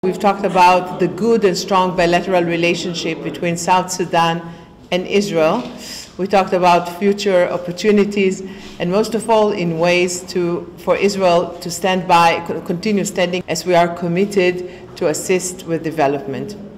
We've talked about the good and strong bilateral relationship between South Sudan and Israel. We talked about future opportunities, and most of all in ways for Israel to stand by, continue standing as we are committed to assist with development.